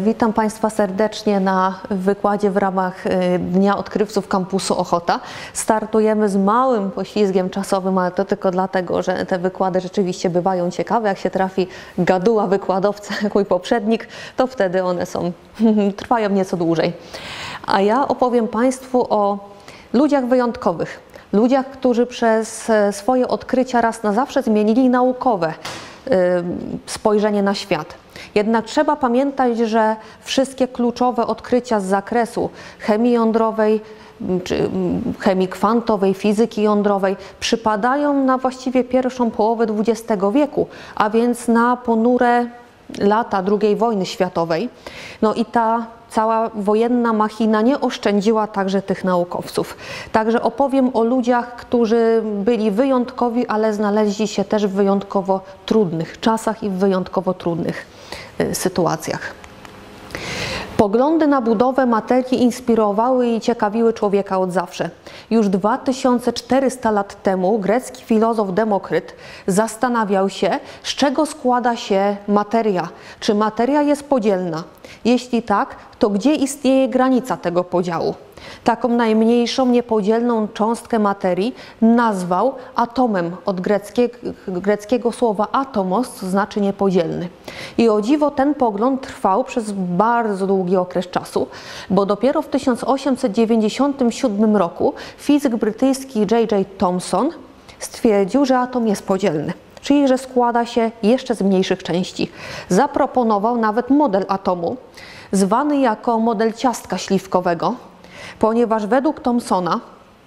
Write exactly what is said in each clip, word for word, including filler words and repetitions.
Witam Państwa serdecznie na wykładzie w ramach Dnia Odkrywców Kampusu Ochota. Startujemy z małym poślizgiem czasowym, ale to tylko dlatego, że te wykłady rzeczywiście bywają ciekawe. Jak się trafi gaduła wykładowca, jak mój poprzednik, to wtedy one są, trwają nieco dłużej. A ja opowiem Państwu o ludziach wyjątkowych. Ludziach, którzy przez swoje odkrycia raz na zawsze zmienili naukowe spojrzenie na świat. Jednak trzeba pamiętać, że wszystkie kluczowe odkrycia z zakresu chemii jądrowej, czy chemii kwantowej, fizyki jądrowej przypadają na właściwie pierwszą połowę dwudziestego wieku, a więc na ponure lata drugiej wojny światowej. No i ta cała wojenna machina nie oszczędziła także tych naukowców. Także opowiem o ludziach, którzy byli wyjątkowi, ale znaleźli się też w wyjątkowo trudnych czasach i w wyjątkowo trudnych y, sytuacjach. Poglądy na budowę materii inspirowały i ciekawiły człowieka od zawsze. Już dwa tysiące czterysta lat temu grecki filozof Demokryt zastanawiał się, z czego składa się materia. Czy materia jest podzielna? Jeśli tak, to gdzie istnieje granica tego podziału? Taką najmniejszą, niepodzielną cząstkę materii nazwał atomem, od greckiego, greckiego słowa atomos, to znaczy niepodzielny. I o dziwo ten pogląd trwał przez bardzo długi okres czasu, bo dopiero w tysiąc osiemset dziewięćdziesiątym siódmym roku fizyk brytyjski J J Thomson stwierdził, że atom jest podzielny, czyli że składa się jeszcze z mniejszych części. Zaproponował nawet model atomu, zwany jako model ciastka śliwkowego, ponieważ według Thomsona,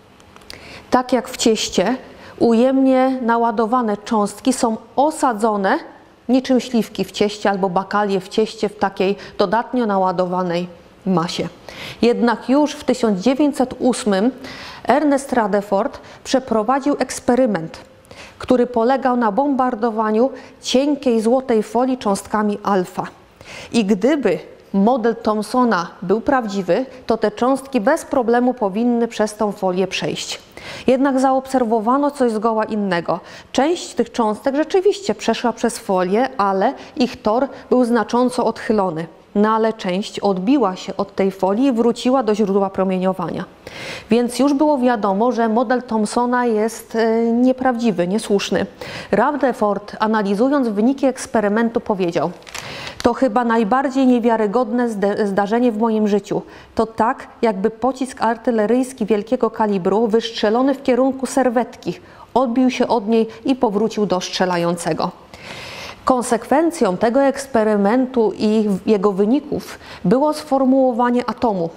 tak jak w cieście, ujemnie naładowane cząstki są osadzone niczym śliwki w cieście albo bakalie w cieście w takiej dodatnio naładowanej masie. Jednak już w tysiąc dziewięćset ósmym Ernest Rutherford przeprowadził eksperyment, który polegał na bombardowaniu cienkiej złotej folii cząstkami alfa. I gdyby model Thomsona był prawdziwy, to te cząstki bez problemu powinny przez tą folię przejść. Jednak zaobserwowano coś zgoła innego. Część tych cząstek rzeczywiście przeszła przez folię, ale ich tor był znacząco odchylony. No ale część odbiła się od tej folii i wróciła do źródła promieniowania. Więc już było wiadomo, że model Thomsona jest nieprawdziwy, niesłuszny. Rutherford, analizując wyniki eksperymentu, powiedział: to chyba najbardziej niewiarygodne zdarzenie w moim życiu. To tak, jakby pocisk artyleryjski wielkiego kalibru wystrzelony w kierunku serwetki odbił się od niej i powrócił do strzelającego. Konsekwencją tego eksperymentu i jego wyników było sformułowanie atomu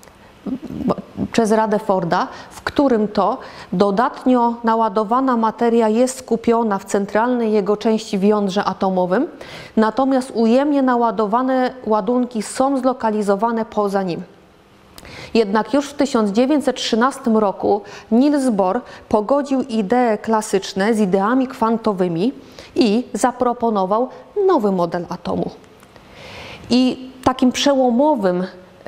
przez Rutherforda, w którym to dodatnio naładowana materia jest skupiona w centralnej jego części w jądrze atomowym, natomiast ujemnie naładowane ładunki są zlokalizowane poza nim. Jednak już w tysiąc dziewięćset trzynastym roku Niels Bohr pogodził idee klasyczne z ideami kwantowymi i zaproponował nowy model atomu. I takim przełomowym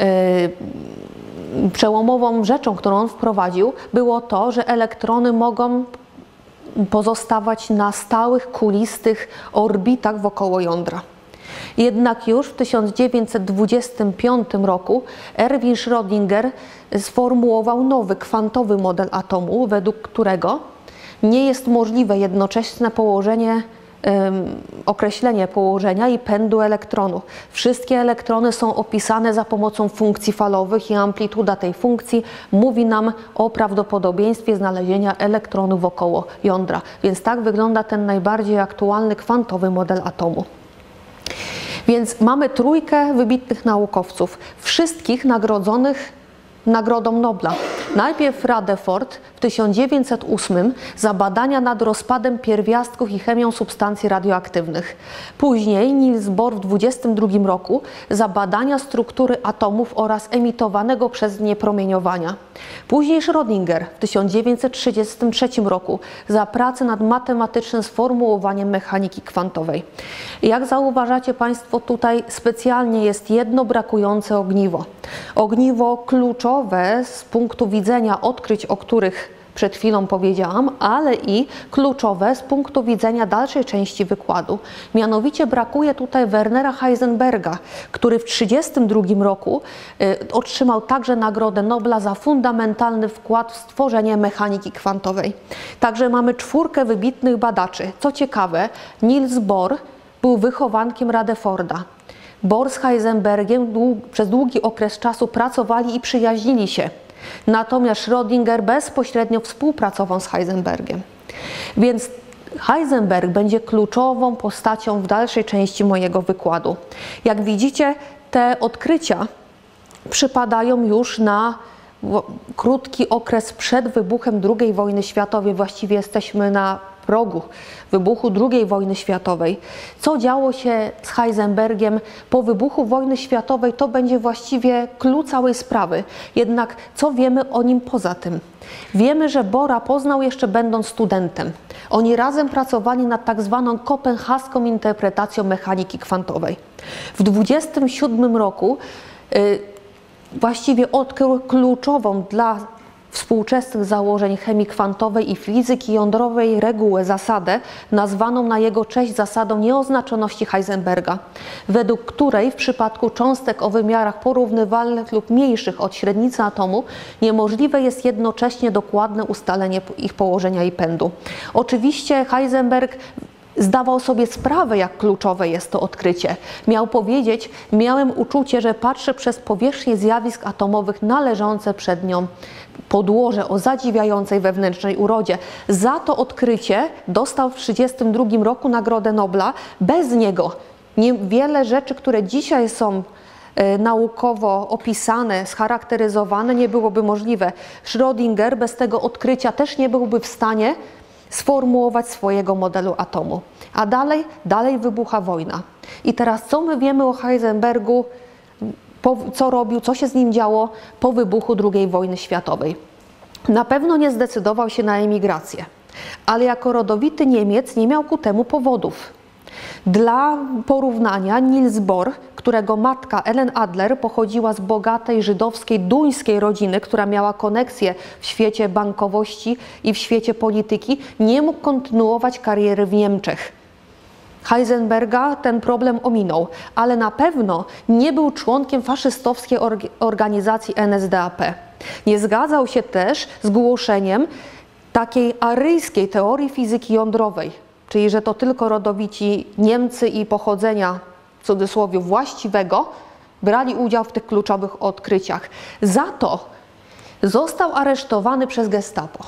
yy, Przełomową rzeczą, którą on wprowadził, było to, że elektrony mogą pozostawać na stałych, kulistych orbitach wokoło jądra. Jednak już w tysiąc dziewięćset dwudziestym piątym roku Erwin Schrödinger sformułował nowy, kwantowy model atomu, według którego nie jest możliwe jednoczesne położenie określenie położenia i pędu elektronu. Wszystkie elektrony są opisane za pomocą funkcji falowych i amplituda tej funkcji mówi nam o prawdopodobieństwie znalezienia elektronu wokoło jądra. Więc tak wygląda ten najbardziej aktualny kwantowy model atomu. Więc mamy trójkę wybitnych naukowców, wszystkich nagrodzonych Nagrodą Nobla. Najpierw Rutherford w tysiąc dziewięćset ósmym za badania nad rozpadem pierwiastków i chemią substancji radioaktywnych. Później Niels Bohr w dwudziestym drugim roku za badania struktury atomów oraz emitowanego przez nie promieniowania. Później Schrödinger w tysiąc dziewięćset trzydziestym trzecim roku za pracę nad matematycznym sformułowaniem mechaniki kwantowej. Jak zauważacie Państwo, tutaj specjalnie jest jedno brakujące ogniwo. Ogniwo kluczowe z punktu widzenia odkryć, o których przed chwilą powiedziałam, ale i kluczowe z punktu widzenia dalszej części wykładu. Mianowicie brakuje tutaj Wernera Heisenberga, który w tysiąc dziewięćset trzydziestym drugim roku y, otrzymał także Nagrodę Nobla za fundamentalny wkład w stworzenie mechaniki kwantowej. Także mamy czwórkę wybitnych badaczy. Co ciekawe, Niels Bohr był wychowankiem Rutherforda. Bohr z Heisenbergiem dług, przez długi okres czasu pracowali i przyjaźnili się. Natomiast Schrödinger bezpośrednio współpracował z Heisenbergiem. Więc Heisenberg będzie kluczową postacią w dalszej części mojego wykładu. Jak widzicie, te odkrycia przypadają już na krótki okres przed wybuchem drugiej wojny światowej. Właściwie jesteśmy na progu wybuchu drugiej wojny światowej. Co działo się z Heisenbergiem po wybuchu wojny światowej, to będzie właściwie klucz całej sprawy. Jednak co wiemy o nim poza tym? Wiemy, że Bohra poznał jeszcze będąc studentem. Oni razem pracowali nad tak zwaną kopenhaską interpretacją mechaniki kwantowej. W dwudziestym siódmym roku yy, właściwie odkrył kluczową dla współczesnych założeń chemii kwantowej i fizyki jądrowej regułę, zasadę, nazwaną na jego cześć zasadą nieoznaczoności Heisenberga, według której w przypadku cząstek o wymiarach porównywalnych lub mniejszych od średnicy atomu niemożliwe jest jednocześnie dokładne ustalenie ich położenia i pędu. Oczywiście Heisenberg zdawał sobie sprawę, jak kluczowe jest to odkrycie. Miał powiedzieć: miałem uczucie, że patrzę przez powierzchnię zjawisk atomowych należące przed nią podłoże o zadziwiającej wewnętrznej urodzie. Za to odkrycie dostał w tysiąc dziewięćset trzydziestym drugim roku Nagrodę Nobla. Bez niego wiele rzeczy, które dzisiaj są e, naukowo opisane, scharakteryzowane, nie byłoby możliwe. Schrödinger bez tego odkrycia też nie byłby w stanie sformułować swojego modelu atomu. A dalej, dalej wybucha wojna. I teraz co my wiemy o Heisenbergu, po, co robił, co się z nim działo po wybuchu drugiej wojny światowej? Na pewno nie zdecydował się na emigrację, ale jako rodowity Niemiec nie miał ku temu powodów. Dla porównania Niels Bohr, którego matka Ellen Adler pochodziła z bogatej żydowskiej, duńskiej rodziny, która miała koneksję w świecie bankowości i w świecie polityki, nie mógł kontynuować kariery w Niemczech. Heisenberga ten problem ominął, ale na pewno nie był członkiem faszystowskiej organizacji N S D A P. Nie zgadzał się też z głoszeniem takiej aryjskiej teorii fizyki jądrowej, czyli że to tylko rodowici Niemcy i pochodzenia, w cudzysłowie, właściwego, brali udział w tych kluczowych odkryciach. Za to został aresztowany przez Gestapo.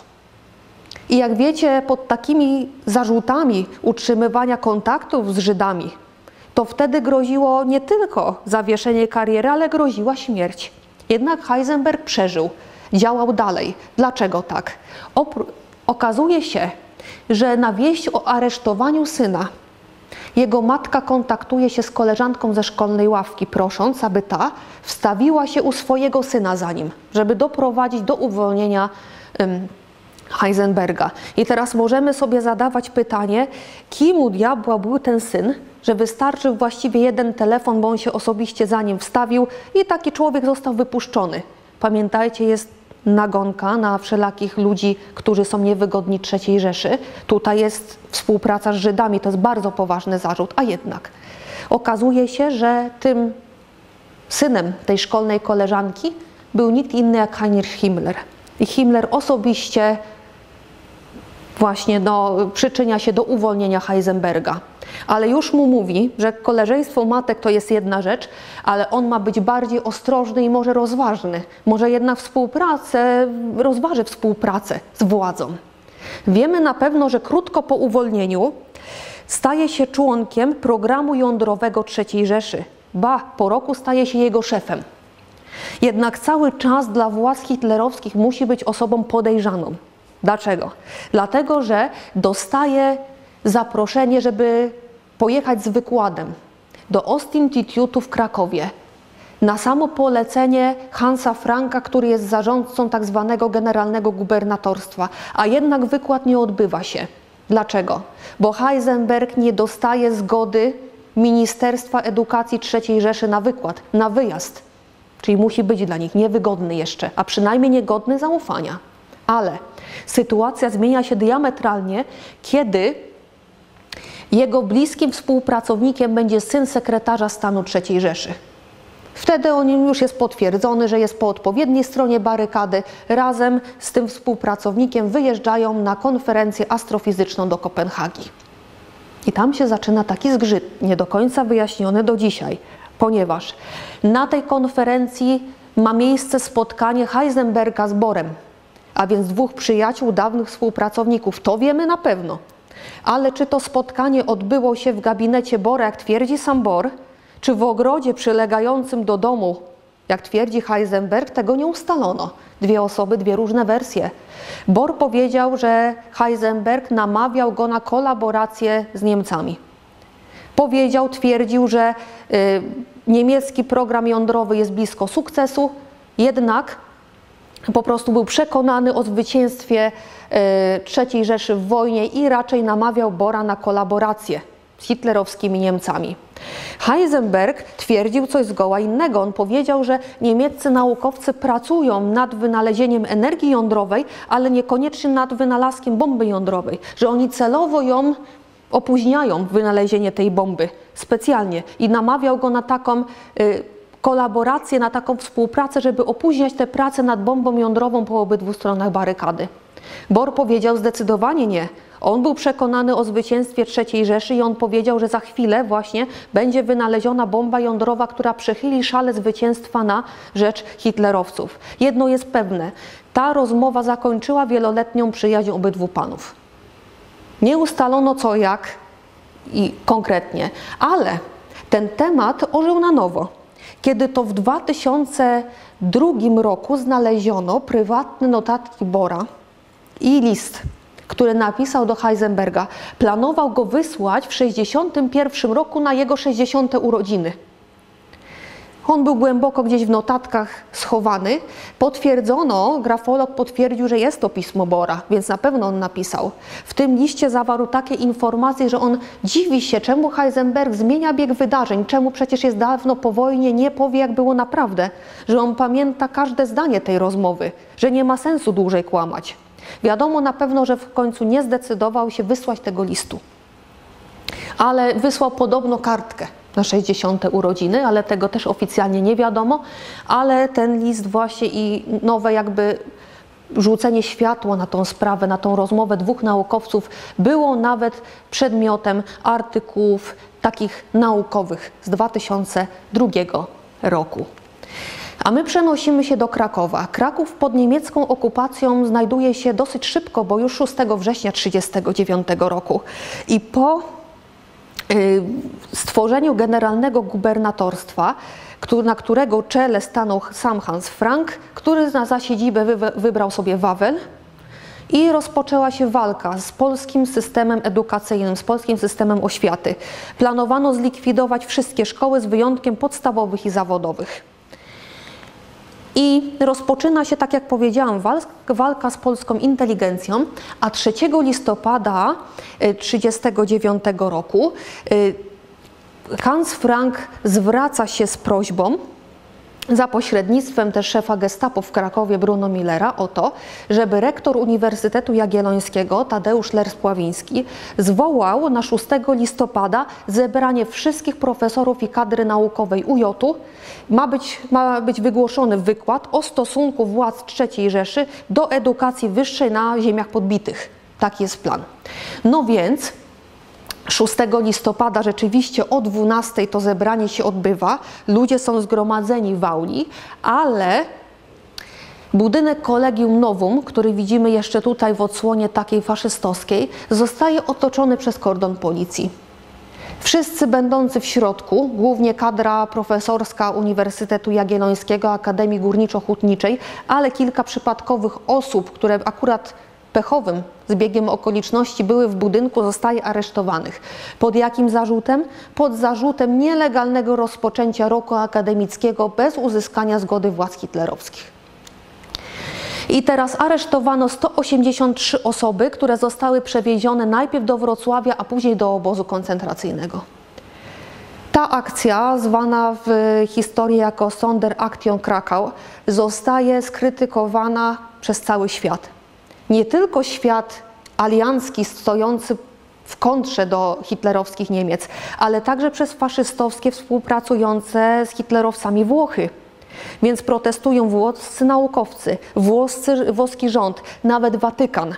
I jak wiecie, pod takimi zarzutami utrzymywania kontaktów z Żydami, to wtedy groziło nie tylko zawieszenie kariery, ale groziła śmierć. Jednak Heisenberg przeżył, działał dalej. Dlaczego tak? Opró- okazuje się, że na wieść o aresztowaniu syna jego matka kontaktuje się z koleżanką ze szkolnej ławki, prosząc, aby ta wstawiła się u swojego syna za nim, żeby doprowadzić do uwolnienia um, Heisenberga. I teraz możemy sobie zadawać pytanie, kim u diabła był ten syn, że wystarczył właściwie jeden telefon, bo on się osobiście za nim wstawił i taki człowiek został wypuszczony. Pamiętajcie, jest nagonka na wszelakich ludzi, którzy są niewygodni trzeciej Rzeszy. Tutaj jest współpraca z Żydami, to jest bardzo poważny zarzut, a jednak okazuje się, że tym synem tej szkolnej koleżanki był nikt inny jak Heinrich Himmler. I Himmler osobiście właśnie no, przyczynia się do uwolnienia Heisenberga. Ale już mu mówi, że koleżeństwo matek to jest jedna rzecz, ale on ma być bardziej ostrożny i może rozważny. Może jednak współpracę, rozważy współpracę z władzą. Wiemy na pewno, że krótko po uwolnieniu staje się członkiem programu jądrowego trzeciej Rzeszy. Ba, po roku staje się jego szefem. Jednak cały czas dla władz hitlerowskich musi być osobą podejrzaną. Dlaczego? Dlatego, że dostaje zaproszenie, żeby pojechać z wykładem do Ostinstytutu w Krakowie na samo polecenie Hansa Franka, który jest zarządcą tak zwanego generalnego gubernatorstwa, a jednak wykład nie odbywa się. Dlaczego? Bo Heisenberg nie dostaje zgody Ministerstwa Edukacji trzeciej Rzeszy na wykład, na wyjazd. Czyli musi być dla nich niewygodny jeszcze, a przynajmniej niegodny zaufania. Ale sytuacja zmienia się diametralnie, kiedy jego bliskim współpracownikiem będzie syn sekretarza stanu trzeciej Rzeszy. Wtedy on już jest potwierdzony, że jest po odpowiedniej stronie barykady. Razem z tym współpracownikiem wyjeżdżają na konferencję astrofizyczną do Kopenhagi. I tam się zaczyna taki zgrzyt, nie do końca wyjaśniony do dzisiaj, ponieważ na tej konferencji ma miejsce spotkanie Heisenberga z Borem, a więc dwóch przyjaciół, dawnych współpracowników. To wiemy na pewno. Ale czy to spotkanie odbyło się w gabinecie Bora, jak twierdzi sam Bohr, czy w ogrodzie przylegającym do domu, jak twierdzi Heisenberg, tego nie ustalono. Dwie osoby, dwie różne wersje. Bohr powiedział, że Heisenberg namawiał go na kolaborację z Niemcami. Powiedział, twierdził, że y, niemiecki program jądrowy jest blisko sukcesu, jednak po prostu był przekonany o zwycięstwie y, trzeciej Rzeszy w wojnie i raczej namawiał Bora na kolaborację z hitlerowskimi Niemcami. Heisenberg twierdził coś zgoła innego. On powiedział, że niemieccy naukowcy pracują nad wynalezieniem energii jądrowej, ale niekoniecznie nad wynalazkiem bomby jądrowej, że oni celowo ją opóźniają, wynalezienie tej bomby specjalnie, i namawiał go na taką y, kolaborację, na taką współpracę, żeby opóźniać te prace nad bombą jądrową po obydwu stronach barykady. Bohr powiedział zdecydowanie nie. On był przekonany o zwycięstwie trzeciej Rzeszy i on powiedział, że za chwilę właśnie będzie wynaleziona bomba jądrowa, która przechyli szale zwycięstwa na rzecz hitlerowców. Jedno jest pewne, ta rozmowa zakończyła wieloletnią przyjaźń obydwu panów. Nie ustalono co, jak i konkretnie, ale ten temat ożył na nowo, kiedy to w dwa tysiące drugim roku znaleziono prywatne notatki Bora i list, który napisał do Heisenberga. Planował go wysłać w sześćdziesiątym pierwszym roku na jego sześćdziesiąte urodziny. On był głęboko gdzieś w notatkach schowany. Potwierdzono, grafolog potwierdził, że jest to pismo Bora, więc na pewno on napisał. W tym liście zawarł takie informacje, że on dziwi się, czemu Heisenberg zmienia bieg wydarzeń, czemu przecież jest dawno po wojnie, nie powie, jak było naprawdę, że on pamięta każde zdanie tej rozmowy, że nie ma sensu dłużej kłamać. Wiadomo na pewno, że w końcu nie zdecydował się wysłać tego listu. Ale wysłał podobno kartkę na sześćdziesiąte urodziny, ale tego też oficjalnie nie wiadomo. Ale ten list właśnie i nowe jakby rzucenie światła na tą sprawę, na tą rozmowę dwóch naukowców było nawet przedmiotem artykułów takich naukowych z dwa tysiące drugiego roku. A my przenosimy się do Krakowa. Kraków pod niemiecką okupacją znajduje się dosyć szybko, bo już szóstego września tysiąc dziewięćset trzydziestego dziewiątego roku. I po y, stworzeniu generalnego gubernatorstwa, który, na którego czele stanął sam Hans Frank, który za siedzibę wy, wybrał sobie Wawel, i rozpoczęła się walka z polskim systemem edukacyjnym, z polskim systemem oświaty. Planowano zlikwidować wszystkie szkoły z wyjątkiem podstawowych i zawodowych. I rozpoczyna się, tak jak powiedziałam, walka z polską inteligencją, a trzeciego listopada tysiąc dziewięćset trzydziestego dziewiątego roku Hans Frank zwraca się z prośbą, za pośrednictwem też szefa Gestapo w Krakowie Bruno Millera, o to, żeby rektor Uniwersytetu Jagiellońskiego Tadeusz Ler-Spławiński zwołał na szóstego listopada zebranie wszystkich profesorów i kadry naukowej U J u. Ma być, ma być wygłoszony wykład o stosunku władz trzeciej Rzeszy do edukacji wyższej na ziemiach podbitych. Taki jest plan. No więc szóstego listopada rzeczywiście o dwunastej to zebranie się odbywa, ludzie są zgromadzeni w auli, ale budynek Collegium Novum, który widzimy jeszcze tutaj w odsłonie takiej faszystowskiej, zostaje otoczony przez kordon policji. Wszyscy będący w środku, głównie kadra profesorska Uniwersytetu Jagiellońskiego, Akademii Górniczo-Hutniczej, ale kilka przypadkowych osób, które akurat pechowym zbiegiem okoliczności były w budynku, zostaje aresztowanych. Pod jakim zarzutem? Pod zarzutem nielegalnego rozpoczęcia roku akademickiego bez uzyskania zgody władz hitlerowskich. I teraz aresztowano sto osiemdziesiąt trzy osoby, które zostały przewiezione najpierw do Wrocławia, a później do obozu koncentracyjnego. Ta akcja, zwana w historii jako Sonderaktion Krakau, zostaje skrytykowana przez cały świat. nie tylko świat aliancki stojący w kontrze do hitlerowskich Niemiec, ale także przez faszystowskie współpracujące z hitlerowcami Włochy. Więc protestują włoscy naukowcy, włoscy, włoski rząd, nawet Watykan.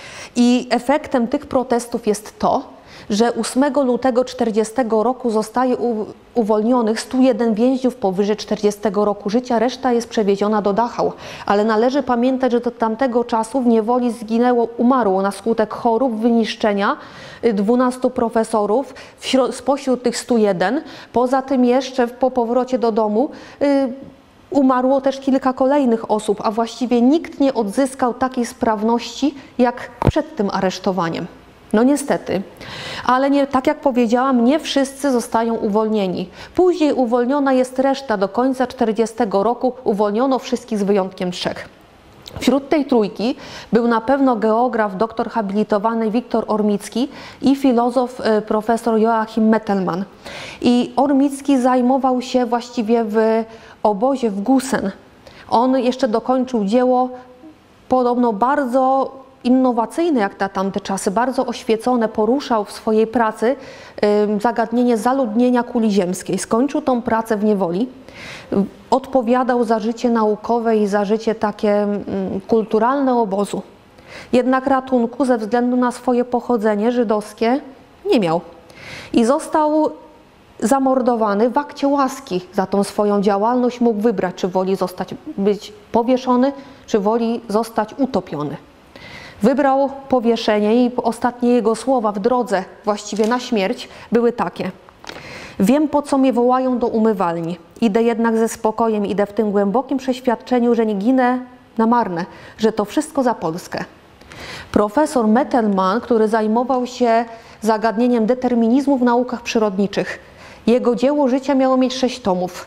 I efektem tych protestów jest to, że ósmego lutego tysiąc dziewięćset czterdziestego roku zostaje u, uwolnionych stu jeden więźniów powyżej czterdziestego roku życia, reszta jest przewieziona do Dachau. Ale należy pamiętać, że do tamtego czasu w niewoli zginęło, umarło na skutek chorób, wyniszczenia dwunastu profesorów, spośród tych stu jeden. Poza tym jeszcze po powrocie do domu yy, umarło też kilka kolejnych osób, a właściwie nikt nie odzyskał takiej sprawności jak przed tym aresztowaniem. No niestety, ale nie, tak jak powiedziałam, nie wszyscy zostają uwolnieni. Później uwolniona jest reszta, do końca tysiąc dziewięćset czterdziestego roku uwolniono wszystkich z wyjątkiem trzech. Wśród tej trójki był na pewno geograf, doktor habilitowany Wiktor Ormicki i filozof profesor Joachim Mettelmann. I Ormicki zajmował się właściwie w obozie w Gusen. On jeszcze dokończył dzieło podobno bardzo innowacyjne jak na tamte czasy, bardzo oświecone, poruszał w swojej pracy y, zagadnienie zaludnienia kuli ziemskiej. Skończył tą pracę w niewoli, odpowiadał za życie naukowe i za życie takie y, kulturalne obozu. Jednak ratunku ze względu na swoje pochodzenie żydowskie nie miał. I został zamordowany w akcie łaski. Za tą swoją działalność mógł wybrać, czy woli zostać, być powieszony, czy woli zostać utopiony. Wybrał powieszenie i ostatnie jego słowa w drodze właściwie na śmierć były takie: wiem, po co mnie wołają do umywalni. Idę jednak ze spokojem, idę w tym głębokim przeświadczeniu, że nie ginę na marne, że to wszystko za Polskę. Profesor Mettelmann, który zajmował się zagadnieniem determinizmu w naukach przyrodniczych. Jego dzieło życia miało mieć sześć tomów.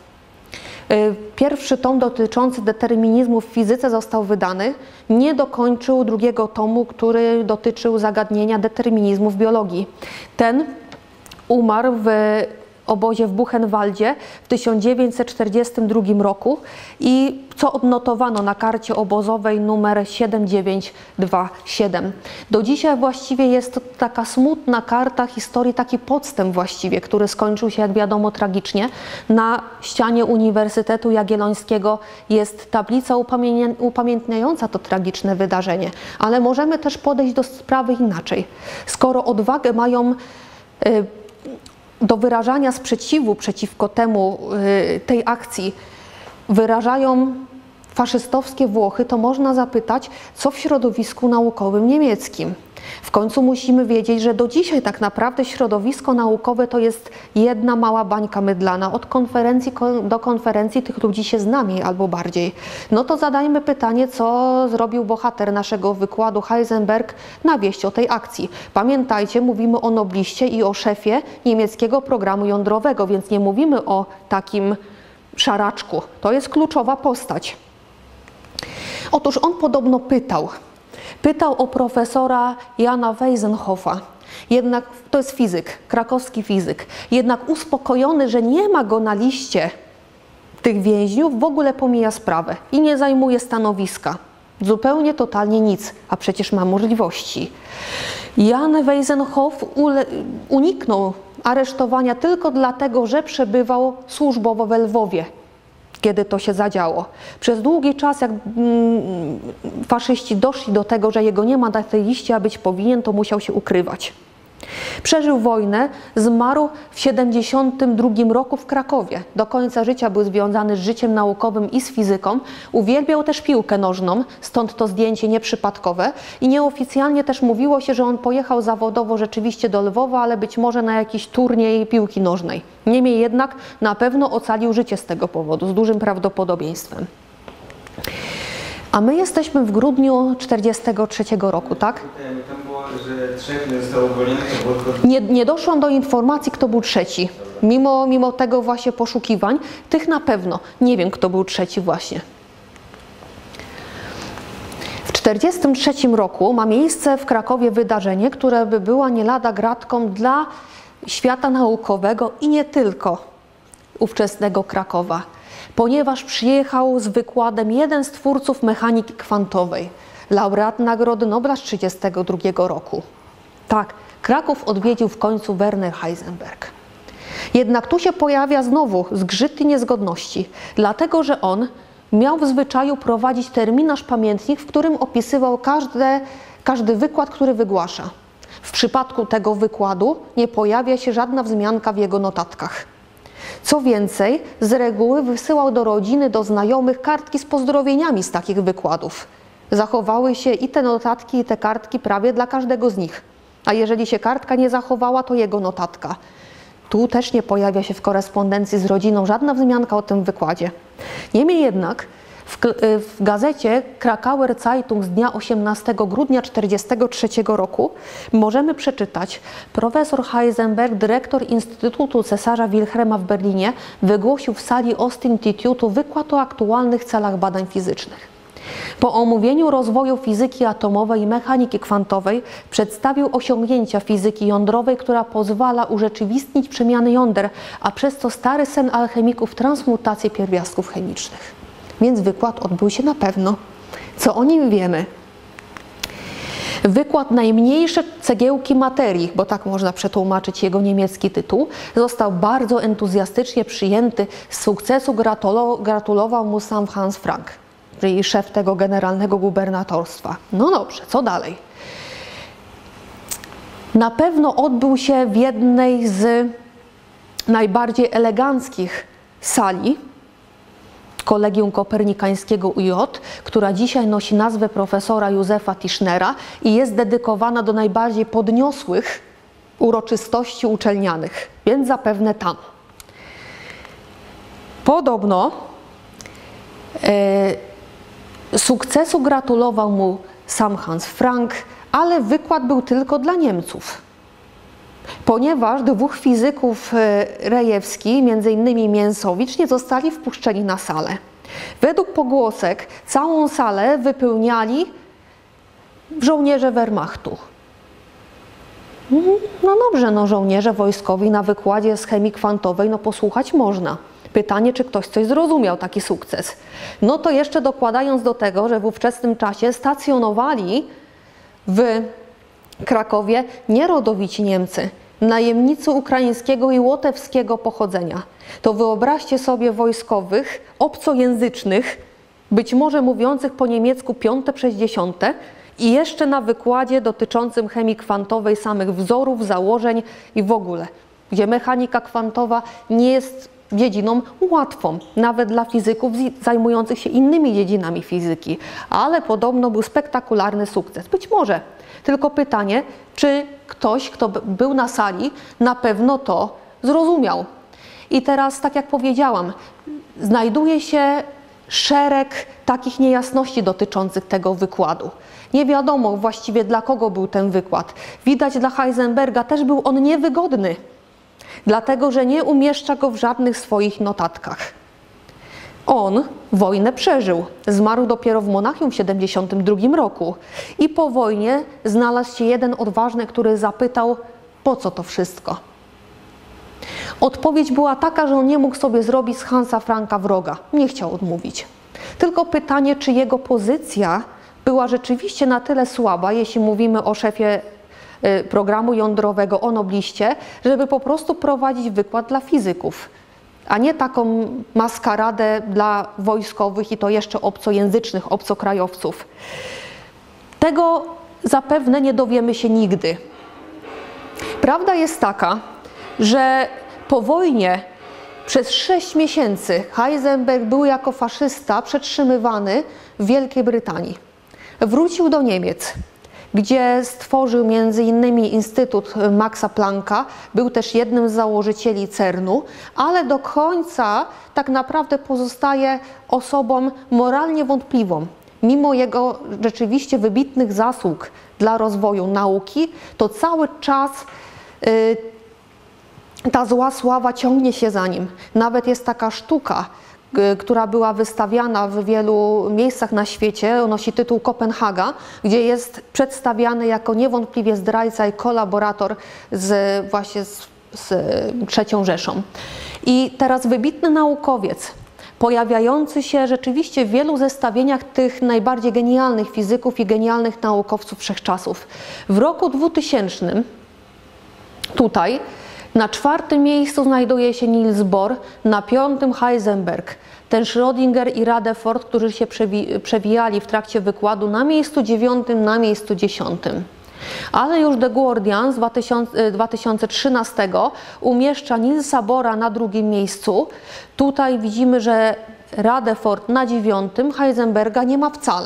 Pierwszy tom dotyczący determinizmu w fizyce został wydany. Nie dokończył drugiego tomu, który dotyczył zagadnienia determinizmu w biologii. Ten umarł w obozie w Buchenwaldzie w tysiąc dziewięćset czterdziestym drugim roku i co odnotowano na karcie obozowej numer siedem dziewięć dwa siedem. Do dzisiaj właściwie jest to taka smutna karta historii, taki podstęp właściwie, który skończył się, jak wiadomo, tragicznie. Na ścianie Uniwersytetu Jagiellońskiego jest tablica upamiętniająca to tragiczne wydarzenie, ale możemy też podejść do sprawy inaczej. Skoro odwagę mają yy, do wyrażania sprzeciwu przeciwko temu, tej akcji wyrażają faszystowskie Włochy, to można zapytać, co w środowisku naukowym niemieckim. W końcu musimy wiedzieć, że do dzisiaj tak naprawdę środowisko naukowe to jest jedna mała bańka mydlana. Od konferencji do konferencji tych ludzi się zna mniej albo bardziej. No to zadajmy pytanie, co zrobił bohater naszego wykładu Heisenberg na wieść o tej akcji. Pamiętajcie, mówimy o nobliście i o szefie niemieckiego programu jądrowego, więc nie mówimy o takim szaraczku. To jest kluczowa postać. Otóż on podobno pytał, Pytał o profesora Jana Weissenhoffa, jednak to jest fizyk, krakowski fizyk, jednak uspokojony, że nie ma go na liście tych więźniów, w ogóle pomija sprawę i nie zajmuje stanowiska. Zupełnie, totalnie nic, a przecież ma możliwości. Jan Weissenhoff uniknął aresztowania tylko dlatego, że przebywał służbowo we Lwowie, kiedy to się zadziało. Przez długi czas, jak mm, faszyści doszli do tego, że jego nie ma na tej liście, a być powinien, to musiał się ukrywać. Przeżył wojnę, zmarł w siedemdziesiątym drugim roku w Krakowie. Do końca życia był związany z życiem naukowym i z fizyką. Uwielbiał też piłkę nożną, stąd to zdjęcie nieprzypadkowe. I nieoficjalnie też mówiło się, że on pojechał zawodowo rzeczywiście do Lwowa, ale być może na jakiś turniej piłki nożnej. Niemniej jednak na pewno ocalił życie z tego powodu, z dużym prawdopodobieństwem. A my jesteśmy w grudniu tysiąc dziewięćset czterdziestego trzeciego roku, tak? Tam było, że trzech nie zostało uwolnionych, to było tylko... Nie, nie doszłam do informacji, kto był trzeci. Mimo, mimo tego właśnie poszukiwań, tych na pewno. Nie wiem, kto był trzeci właśnie. W tysiąc dziewięćset czterdziestym trzecim roku ma miejsce w Krakowie wydarzenie, które by było nie lada gratką dla świata naukowego i nie tylko ówczesnego Krakowa, ponieważ przyjechał z wykładem jeden z twórców mechaniki kwantowej. laureat Nagrody Nobla z tysiąc dziewięćset trzydziestego drugiego roku. Tak, Kraków odwiedził w końcu Werner Heisenberg. Jednak tu się pojawia znowu zgrzyt i niezgodności, dlatego że on miał w zwyczaju prowadzić terminarz pamiętnik, w którym opisywał każde, każdy wykład, który wygłasza. W przypadku tego wykładu nie pojawia się żadna wzmianka w jego notatkach. Co więcej, z reguły wysyłał do rodziny, do znajomych kartki z pozdrowieniami z takich wykładów. Zachowały się i te notatki, i te kartki prawie dla każdego z nich. A jeżeli się kartka nie zachowała, to jego notatka. Tu też nie pojawia się w korespondencji z rodziną żadna wzmianka o tym wykładzie. Niemniej jednak w, w gazecie Krakauer Zeitung z dnia osiemnastego grudnia tysiąc dziewięćset czterdziestego trzeciego roku możemy przeczytać: profesor Heisenberg, dyrektor Instytutu Cesarza Wilhelma w Berlinie, wygłosił w sali Austin Institutu wykład o aktualnych celach badań fizycznych. Po omówieniu rozwoju fizyki atomowej i mechaniki kwantowej przedstawił osiągnięcia fizyki jądrowej, która pozwala urzeczywistnić przemiany jąder, a przez to stary sen alchemików transmutację pierwiastków chemicznych. Więc wykład odbył się na pewno. Co o nim wiemy? Wykład Najmniejsze cegiełki materii, bo tak można przetłumaczyć jego niemiecki tytuł, został bardzo entuzjastycznie przyjęty. Z sukcesu gratulował mu sam Hans Frank, czyli szef tego generalnego gubernatorstwa. No dobrze, co dalej? Na pewno odbył się w jednej z najbardziej eleganckich sali Kolegium Kopernikańskiego U J, która dzisiaj nosi nazwę profesora Józefa Tischnera i jest dedykowana do najbardziej podniosłych uroczystości uczelnianych, więc zapewne tam. Podobno e, sukcesu gratulował mu sam Hans Frank, ale wykład był tylko dla Niemców, ponieważ dwóch fizyków Rejewski, między innymi Mięsowicz, nie zostali wpuszczeni na salę. Według pogłosek całą salę wypełniali żołnierze Wehrmachtu. No dobrze, no żołnierze wojskowi na wykładzie z chemii kwantowej, no posłuchać można. Pytanie, czy ktoś coś zrozumiał, taki sukces. No to jeszcze dokładając do tego, że w ówczesnym czasie stacjonowali w Krakowie nierodowici Niemcy, najemnicy ukraińskiego i łotewskiego pochodzenia. To wyobraźcie sobie wojskowych, obcojęzycznych, być może mówiących po niemiecku piąte przez dziesiąte i jeszcze na wykładzie dotyczącym chemii kwantowej, samych wzorów, założeń i w ogóle, gdzie mechanika kwantowa nie jest dziedziną łatwą, nawet dla fizyków zajmujących się innymi dziedzinami fizyki, ale podobno był spektakularny sukces. Być może. Tylko pytanie, czy ktoś, kto był na sali, na pewno to zrozumiał. I teraz, tak jak powiedziałam, znajduje się szereg takich niejasności dotyczących tego wykładu. Nie wiadomo właściwie, dla kogo był ten wykład. Widać, dla Heisenberga też był on niewygodny, dlatego że nie umieszcza go w żadnych swoich notatkach. On wojnę przeżył, zmarł dopiero w Monachium w tysiąc dziewięćset siedemdziesiątym drugim roku i po wojnie znalazł się jeden odważny, który zapytał, po co to wszystko? Odpowiedź była taka, że on nie mógł sobie zrobić z Hansa Franka wroga, nie chciał odmówić. Tylko pytanie, czy jego pozycja była rzeczywiście na tyle słaba, jeśli mówimy o szefie programu jądrowego, o nobliście, żeby po prostu prowadzić wykład dla fizyków, a nie taką maskaradę dla wojskowych i to jeszcze obcojęzycznych, obcokrajowców. Tego zapewne nie dowiemy się nigdy. Prawda jest taka, że po wojnie przez sześć miesięcy Heisenberg był jako faszysta przetrzymywany w Wielkiej Brytanii. Wrócił do Niemiec, gdzie stworzył między innymi Instytut Maxa Plancka, był też jednym z założycieli cernu, ale do końca tak naprawdę pozostaje osobą moralnie wątpliwą. Mimo jego rzeczywiście wybitnych zasług dla rozwoju nauki, to cały czas y, ta zła sława ciągnie się za nim. Nawet jest taka sztuka, która była wystawiana w wielu miejscach na świecie, nosi tytuł Kopenhaga, gdzie jest przedstawiany jako niewątpliwie zdrajca i kolaborator z, właśnie z, z trzecią Rzeszą. I teraz wybitny naukowiec pojawiający się rzeczywiście w wielu zestawieniach tych najbardziej genialnych fizyków i genialnych naukowców wszechczasów. W roku dwutysięcznym tutaj na czwartym miejscu znajduje się Niels Bohr, na piątym Heisenberg. Ten Schrödinger i Rutherford, którzy się przewi przewijali w trakcie wykładu, na miejscu dziewiątym, na miejscu dziesiątym. Ale już The Guardian z dwa tysiące trzynastego umieszcza Nielsa Bohra na drugim miejscu. Tutaj widzimy, że Rutherford na dziewiątym, Heisenberga nie ma wcale.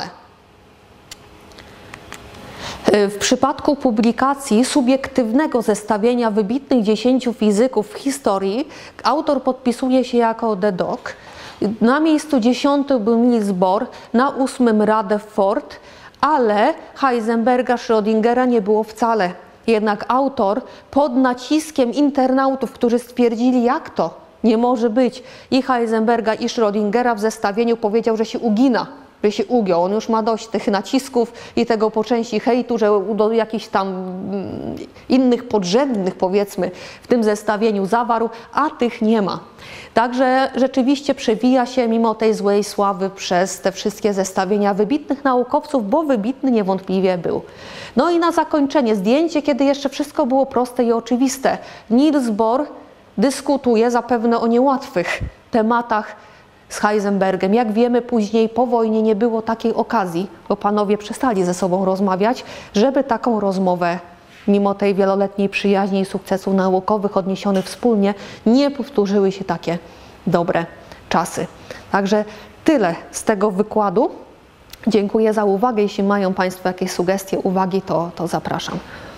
W przypadku publikacji subiektywnego zestawienia wybitnych dziesięciu fizyków w historii autor podpisuje się jako The Doc. Na miejscu dziesiątym był Niels Bohr, na ósmym Rutherford, ale Heisenberga, Schrödingera nie było wcale. Jednak autor pod naciskiem internautów, którzy stwierdzili, jak to nie może być, i Heisenberga, i Schrödingera w zestawieniu powiedział, że się ugina, że się ugiął. On już ma dość tych nacisków i tego po części hejtu, że do jakichś tam innych podrzędnych, powiedzmy, w tym zestawieniu zawarł, a tych nie ma. Także rzeczywiście przewija się mimo tej złej sławy przez te wszystkie zestawienia wybitnych naukowców, bo wybitny niewątpliwie był. No i na zakończenie zdjęcie, kiedy jeszcze wszystko było proste i oczywiste. Niels Bohr dyskutuje zapewne o niełatwych tematach z Heisenbergiem. Jak wiemy, później po wojnie nie było takiej okazji, bo panowie przestali ze sobą rozmawiać, żeby taką rozmowę, mimo tej wieloletniej przyjaźni i sukcesów naukowych odniesionych wspólnie, nie powtórzyły się takie dobre czasy. Także tyle z tego wykładu. Dziękuję za uwagę. Jeśli mają Państwo jakieś sugestie, uwagi, to, to zapraszam.